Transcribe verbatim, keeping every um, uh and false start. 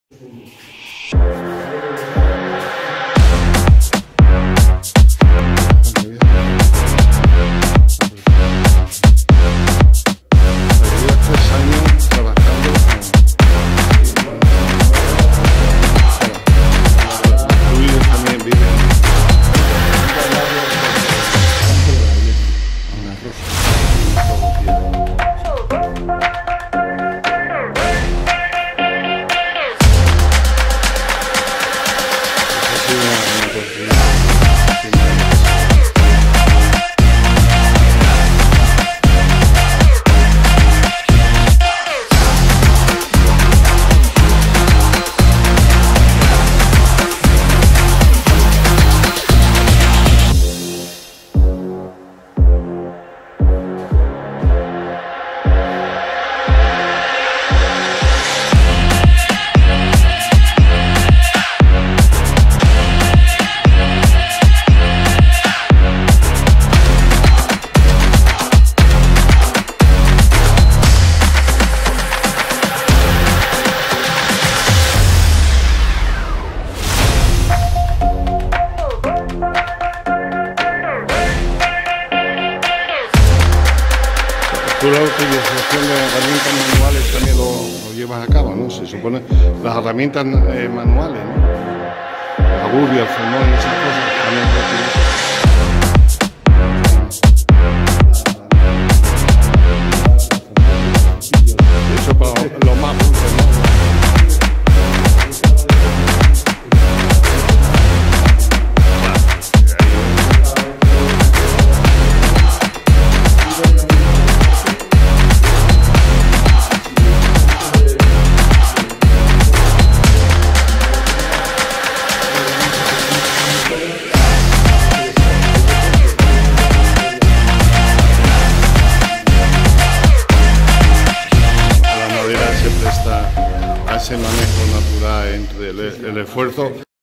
Tú la utilización de herramientas manuales también lo, lo llevas a cabo, ¿no? Se supone las herramientas eh, manuales, ¿no? La aguja, el formón y esas cosas también lo utilizas. Eso para los más dulces, ¿no? Siempre está a ese manejo natural entre el, el esfuerzo